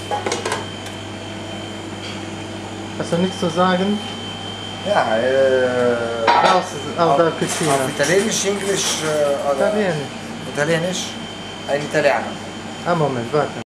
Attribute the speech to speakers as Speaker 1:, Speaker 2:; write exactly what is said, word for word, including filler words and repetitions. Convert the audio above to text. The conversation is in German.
Speaker 1: Hast du nichts zu sagen?
Speaker 2: Ja, äh,
Speaker 1: Raus aus der
Speaker 2: auf
Speaker 1: Cucina.
Speaker 2: Italienisch, Englisch äh, oder
Speaker 1: Italienisch.
Speaker 2: Italienisch? Ein Italiener.
Speaker 1: Ah, Moment, warte.